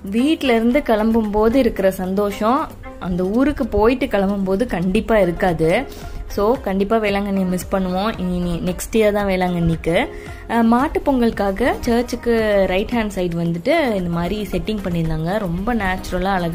வீட்டில இருந்து கிளம்பும்போது இருக்கிற சந்தோஷம் அந்த ஊருக்கு போயிட்டு கிளம்பும்போது கண்டிப்பாக இருக்காது. ஸோ கண்டிப்பாக வேளாங்கண்ணியை மிஸ் பண்ணுவோம். இனி நெக்ஸ்ட் இயர் தான் வேளாங்கண்ணிக்கு. மாட்டு பொங்கலுக்காக சர்ச்சுக்கு ரைட் ஹேண்ட் சைடு வந்துட்டு இந்த மாதிரி செட்டிங் பண்ணியிருந்தாங்க. ரொம்ப நேச்சுரலாக அழகாக